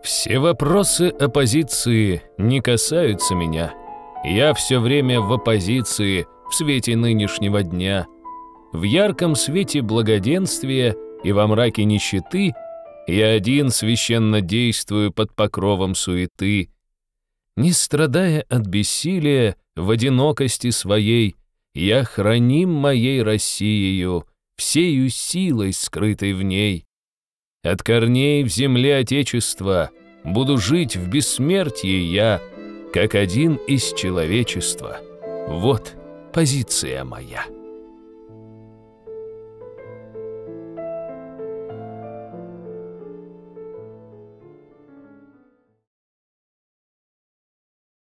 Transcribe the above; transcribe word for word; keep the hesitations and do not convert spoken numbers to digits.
Все вопросы оппозиции не касаются меня. Я все время в оппозиции в свете нынешнего дня. В ярком свете благоденствия и во мраке нищеты я один священно действую под покровом суеты. Не страдая от бессилия в одинокости своей, я храним моей Россиею, всею силой, скрытой в ней. От корней в земле Отечества буду жить в бессмертии я, как один из человечества. Вот позиция моя.